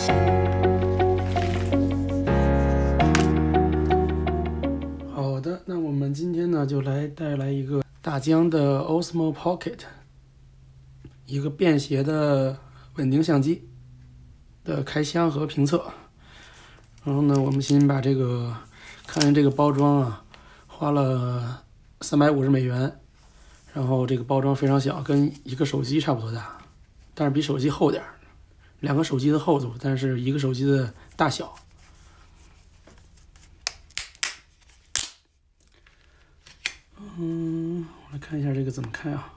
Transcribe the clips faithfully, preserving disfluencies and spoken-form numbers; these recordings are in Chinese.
好的，那我们今天呢就来带来一个大疆的 Osmo Pocket， 一个便携的稳定相机的开箱和评测。然后呢，我们先把这个看见这个包装啊，花了三百五十美元，然后这个包装非常小，跟一个手机差不多大，但是比手机厚点儿，两个手机的厚度，但是一个手机的大小。嗯，我来看一下这个怎么开啊。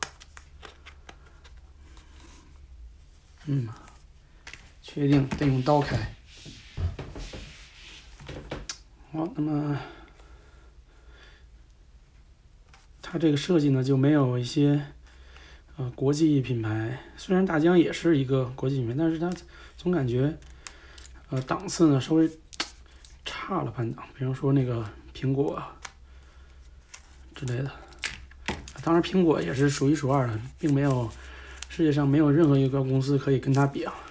嗯，确定得用刀开。好，那么它这个设计呢就没有一些呃国际品牌，虽然大疆也是一个国际品牌，但是它总感觉呃档次呢稍微差了半档，比方说那个苹果之类的。当然苹果也是数一数二的，并没有世界上没有任何一个公司可以跟它比啊。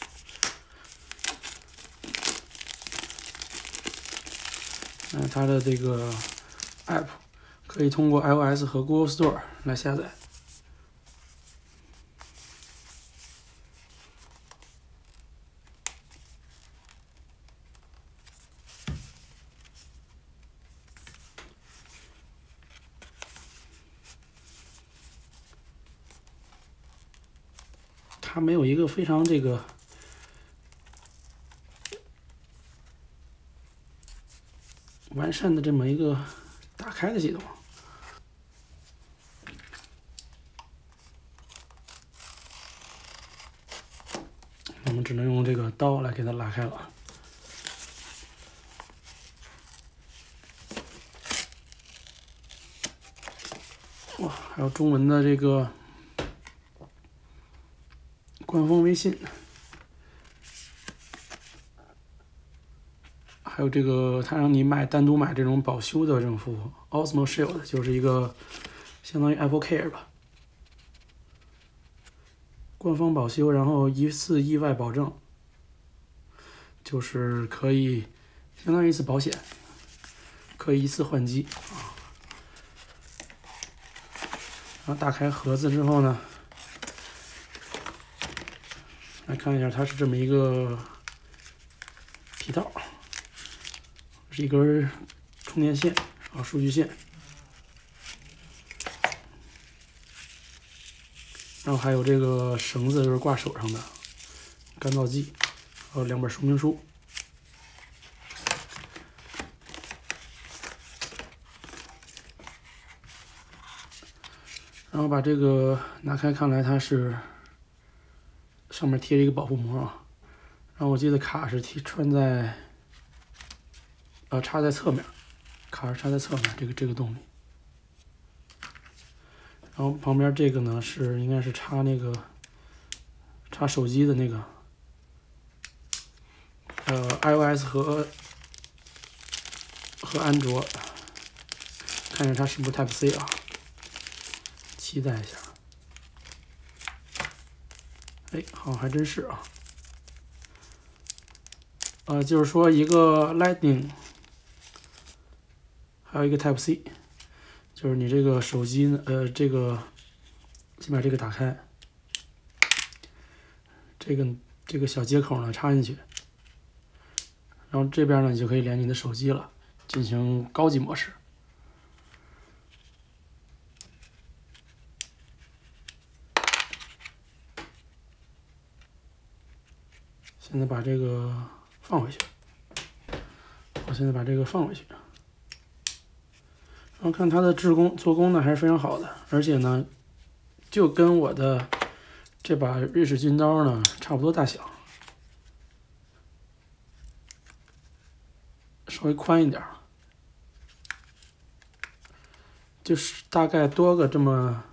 那它的这个 app 可以通过 iOS 和 Google Store 来下载。它没有一个非常这个完善的这么一个打开的系统，我们只能用这个刀来给它拉开了。哇，还有中文的这个官方微信，还有这个它让你买单独买这种保修的这种服务 ，Osmo Shield 就是一个相当于 Apple Care 吧，官方保修，然后一次意外保证，就是可以相当于一次保险，可以一次换机啊。然后打开盒子之后呢，来看一下，它是这么一个皮套，是一根充电线啊，数据线，然后还有这个绳子，就是挂手上的干燥剂，还有两本说明书。然后把这个拿开，看来它是上面贴着一个保护膜啊。然后我记得卡是贴穿在，呃，插在侧面，卡是插在侧面这个这个洞里。然后旁边这个呢是应该是插那个插手机的那个，呃 ，iOS 和和安卓，看一下它是不是 Type C 啊？期待一下。哎，好，还真是啊。呃，就是说一个 Lightning， 还有一个 Type C， 就是你这个手机呢，呃，这个先把这个打开，这个这个小接口呢插进去，然后这边呢你就可以连你的手机了，进行高级模式。现在把这个放回去，我现在把这个放回去，然后看它的制工做工呢还是非常好的，而且呢，就跟我的这把瑞士军刀呢差不多大小，稍微宽一点，就是大概多个这么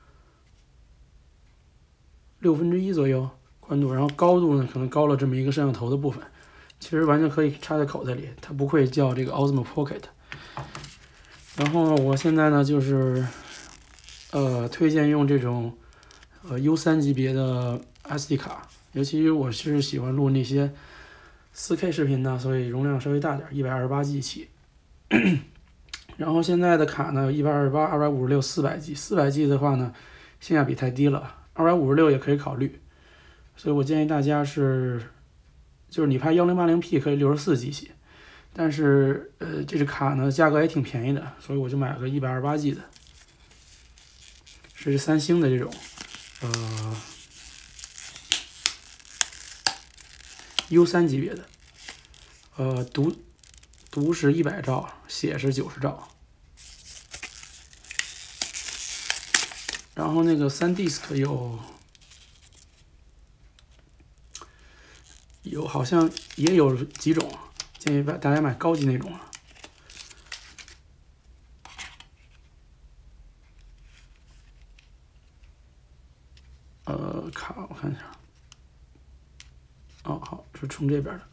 六分之一左右宽度，然后高度呢可能高了这么一个摄像头的部分，其实完全可以插在口袋里，它不会叫这个 Osmo Pocket。然后我现在呢就是呃推荐用这种呃 U 三 级别的 S D 卡， 尤其我是喜欢录那些 四 K 视频呢，所以容量稍微大点， 一百二十八 G 起。然后现在的卡呢，一百二十八、二百五十六、四百 G， 四百 G 的话呢，性价比太低了，二百五十六也可以考虑。所以我建议大家是，就是你拍 一零八零 P 可以六十四 G 起，但是呃，这个卡呢价格也挺便宜的，所以我就买了个一百二十八 G 的，是三星的这种，呃 U 三 级别的，呃读读是一百兆，写是九十兆。然后那个三 disc 有有好像也有几种，建议大家买高级那种啊。呃，卡我看一下，哦好，是冲这边的。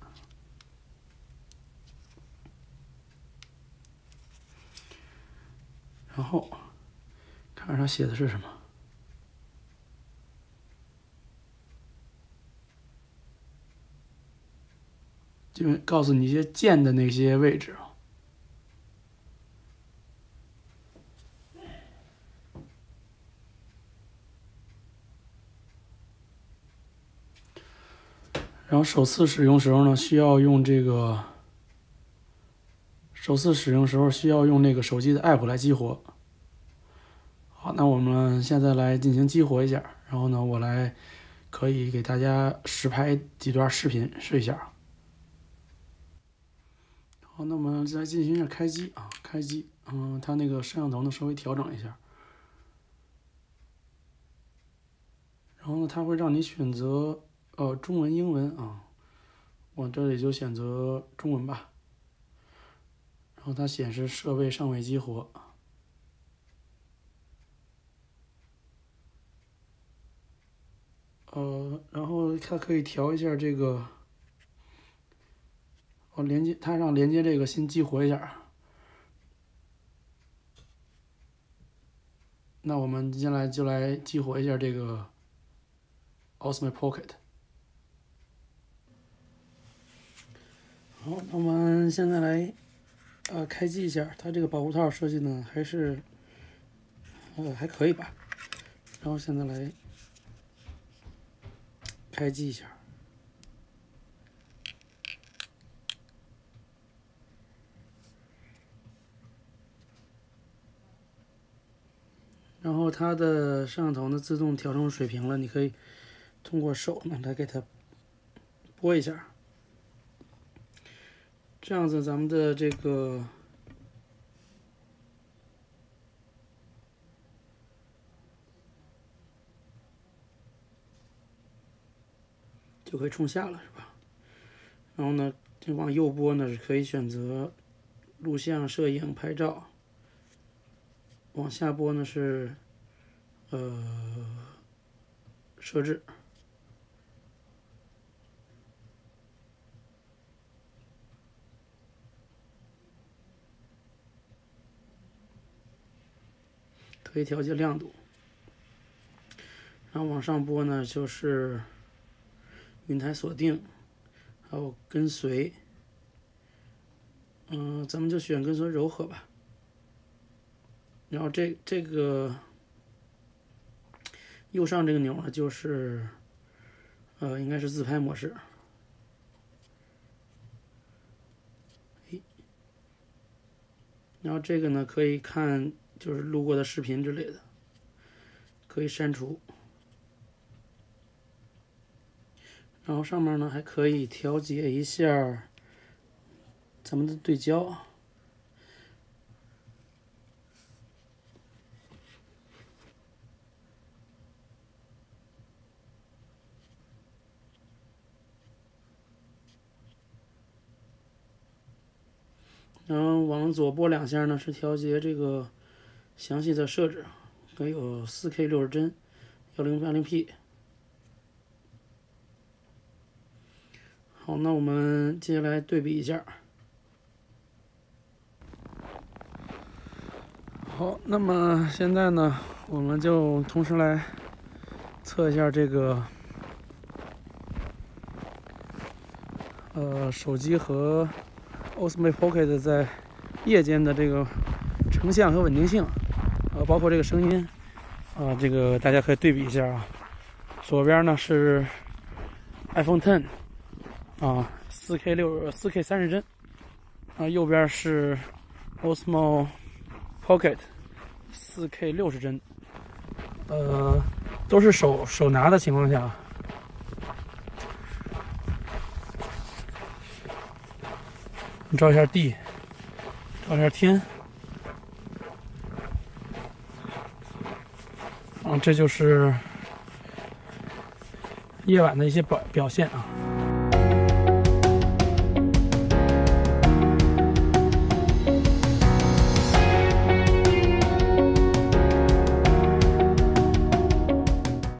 然后看看它写的是什么。就告诉你一些键的那些位置。然后首次使用时候呢，需要用这个，首次使用时候需要用那个手机的 app 来激活。好，那我们现在来进行激活一下，然后呢，我来可以给大家实拍几段视频试一下。好，那我们再进行一下开机啊，开机，嗯，它那个摄像头呢稍微调整一下，然后呢，它会让你选择呃中文、英文啊，我这里就选择中文吧。然后它显示设备尚未激活，呃，然后它可以调一下这个。我连接，它让连接这个先激活一下。那我们接下来就来激活一下这个 Osmo Pocket。好，那我们现在来呃开机一下，它这个保护套设计呢还是呃还可以吧。然后现在来开机一下。然后它的摄像头呢自动调成水平了，你可以通过手呢来给它拨一下，这样子咱们的这个就可以冲下了，是吧？然后呢，就往右拨呢是可以选择录像、摄影、拍照。往下拨呢是呃设置，可以调节亮度。然后往上拨呢就是云台锁定，还有跟随。嗯、呃，咱们就选跟随柔和吧。然后这这个右上这个钮呢，就是呃应该是自拍模式。然后这个呢可以看就是录过的视频之类的，可以删除。然后上面呢还可以调节一下咱们的对焦。然后往左拨两下呢，是调节这个详细的设置，可以有 四 K 六十帧、一零八零 P。好，那我们接下来对比一下。好，那么现在呢，我们就同时来测一下这个呃手机和 Osmo Pocket 在夜间的这个成像和稳定性，呃，包括这个声音，啊、呃，这个大家可以对比一下啊。左边呢是 iPhone X 啊，四 K 六四 K 三十帧，啊，右边是 Osmo Pocket 四 K 六十帧，呃，都是手手拿的情况下。照一下地，照一下天，啊，这就是夜晚的一些表表现啊。